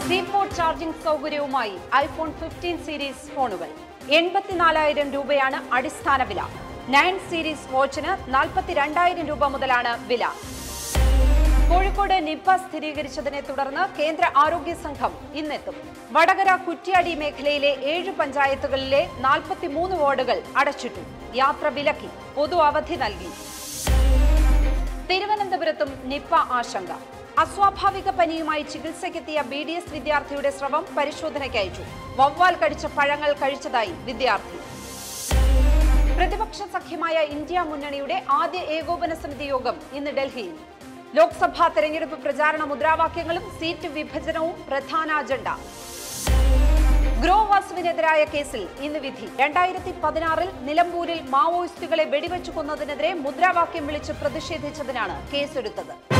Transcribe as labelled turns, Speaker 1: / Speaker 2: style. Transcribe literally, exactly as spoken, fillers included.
Speaker 1: C for charging സൗകര്യവുമായി iPhone fifteen series ഫോണുകൾ. എൺപത്തിനാലായിരം രൂപയാണ് അടിസ്ഥാന വില. നയൻ സീരീസ് വാച്ചിന് നാൽപ്പത്തിരണ്ടായിരം രൂപ മുതലാണ് വില. കോഴിക്കോട് നിപ്പ സ്ഥിരീകരിച്ചതിനെ തുടർന്ന് കേന്ദ്ര ആരോഗ്യ സംഘം ഇന്നെത്തും. വടകര കുറ്റ്യാടി മേഖലയിലെ ഏഴ് പഞ്ചായത്തുകളിലെ നാൽപ്പത്തിമൂന്ന് വാർഡുകൾ അടച്ചിട്ടു. യാത്ര വിലക്കി. പൊതു അവധി നൽകി. തിരുവനന്തപുരത്തും നിപ്പ ആശങ്ക. അസ്വാഭാവിക പനിയുമായി ചികിത്സയ്ക്കെത്തിയ ബി ഡി എസ് വിദ്യാർത്ഥിയുടെ സ്രവം പരിശോധനയ്ക്ക് അയച്ചു. വവ്വാൽ കടിച്ച പഴങ്ങൾ കഴിച്ചതായി വിദ്യാർത്ഥി. പ്രതിപക്ഷ സഖ്യമായ ഇന്ത്യ മുന്നണിയുടെ ആദ്യ ഏകോപന സമിതി യോഗം ഇന്ന് ഡൽഹിയിൽ. ലോക്സഭാ തെരഞ്ഞെടുപ്പ് പ്രചാരണ മുദ്രാവാക്യങ്ങളും സീറ്റ് വിഭജനവും പ്രധാന അജണ്ട. ഗ്രോ വാസുവിനെതിരായ കേസിൽ ഇന്ന് വിധി. രണ്ടായിരത്തി പതിനാറിൽ നിലമ്പൂരിൽ മാവോയിസ്റ്റുകളെ വെടിവെച്ചു കൊന്നതിനെതിരെ മുദ്രാവാക്യം വിളിച്ച് പ്രതിഷേധിച്ചതിനാണ് കേസെടുത്തത്.